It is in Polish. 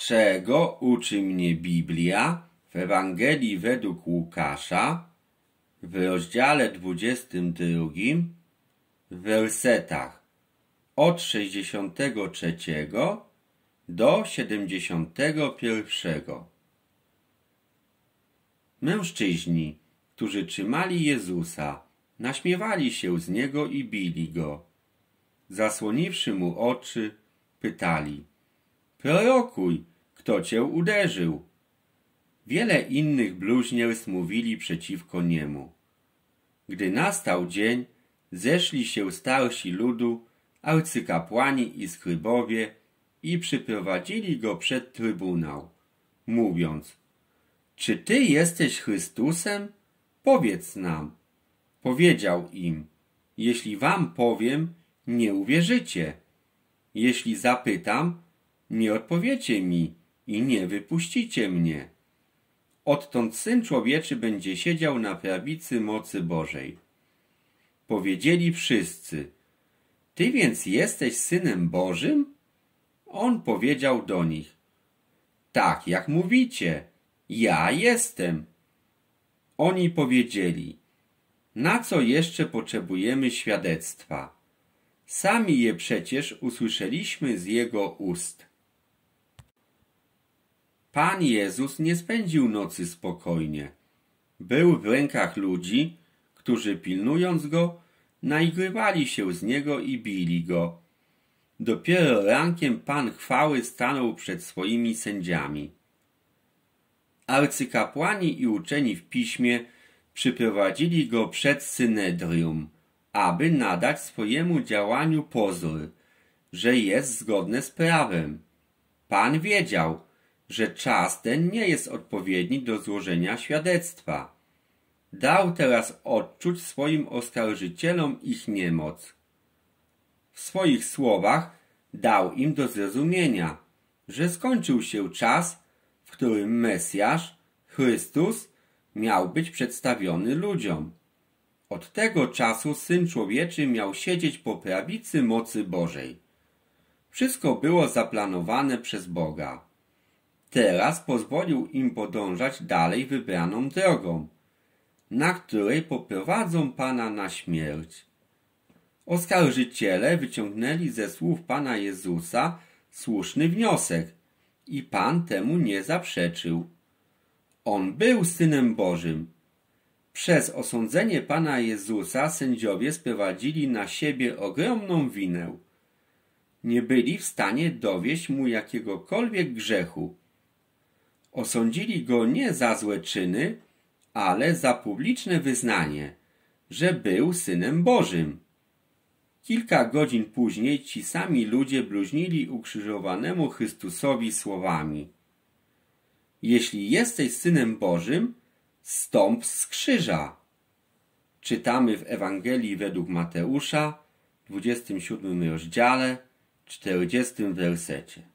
Czego uczy mnie Biblia w Ewangelii według Łukasza w rozdziale 22 w wersetach od 63 do 71. Mężczyźni, którzy trzymali Jezusa, naśmiewali się z Niego i bili Go. Zasłoniwszy Mu oczy, pytali: prorokuj, kto Cię uderzył? Wiele innych bluźnierstw mówili przeciwko Niemu. Gdy nastał dzień, zeszli się starsi ludu, arcykapłani i skrybowie i przyprowadzili Go przed trybunał, mówiąc: czy Ty jesteś Chrystusem? Powiedz nam. Powiedział im: jeśli wam powiem, nie uwierzycie. Jeśli zapytam, nie odpowiecie mi i nie wypuścicie mnie. Odtąd Syn Człowieczy będzie siedział na prawicy mocy Bożej. Powiedzieli wszyscy: Ty więc jesteś Synem Bożym? On powiedział do nich: tak jak mówicie, ja jestem. Oni powiedzieli: na co jeszcze potrzebujemy świadectwa? Sami je przecież usłyszeliśmy z Jego ust. Pan Jezus nie spędził nocy spokojnie. Był w rękach ludzi, którzy pilnując Go, naigrywali się z Niego i bili Go. Dopiero rankiem Pan chwały stanął przed swoimi sędziami. Arcykapłani i uczeni w piśmie przyprowadzili Go przed synedrium, aby nadać swojemu działaniu pozór, że jest zgodne z prawem. Pan wiedział, że czas ten nie jest odpowiedni do złożenia świadectwa. Dał teraz odczuć swoim oskarżycielom ich niemoc. W swoich słowach dał im do zrozumienia, że skończył się czas, w którym Mesjasz, Chrystus, miał być przedstawiony ludziom. Od tego czasu Syn Człowieczy miał siedzieć po prawicy mocy Bożej. Wszystko było zaplanowane przez Boga. Teraz pozwolił im podążać dalej wybraną drogą, na której poprowadzą Pana na śmierć. Oskarżyciele wyciągnęli ze słów Pana Jezusa słuszny wniosek i Pan temu nie zaprzeczył. On był Synem Bożym. Przez osądzenie Pana Jezusa sędziowie sprowadzili na siebie ogromną winę. Nie byli w stanie dowieść Mu jakiegokolwiek grzechu. Osądzili Go nie za złe czyny, ale za publiczne wyznanie, że był Synem Bożym. Kilka godzin później ci sami ludzie bluźnili ukrzyżowanemu Chrystusowi słowami: jeśli jesteś Synem Bożym, zstąp z krzyża. Czytamy w Ewangelii według Mateusza, 27 rozdziale, 40 wersecie.